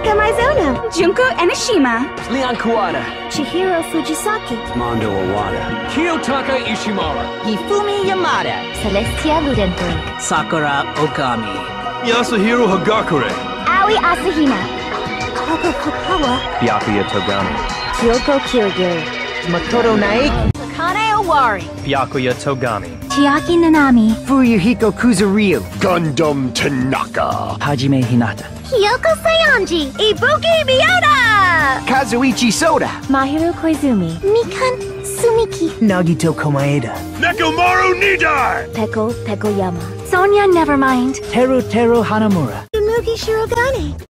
Tanaka Maizono, Junko Enoshima, Leon Kawada, Chihiro Fujisaki, Mondo Owada, Kiyotaka Ishimura, Hifumi Yamada, Celestia Ludenberg, Sakura Okami, Yasuhiro Hagakure, Aoi Asahina, Koko Fukawa, Byakuya Togami, Kyoko Kirigiri, Makoto Naeki, Kane Owari, Byakuya Togami, Chiaki Nanami, Fuyuhiko Kuzuryu, Gundam Tanaka, Hajime Hinata, Kyoko Sayanji, Ibuki Miota, Kazuichi Soda, Mahiru Koizumi, Mikan Sumiki, Nagito Komaeda, Nekomaru Nidar, Peko Yama, Sonia Nevermind, Teru Hanamura. Tsumugi Shirogane.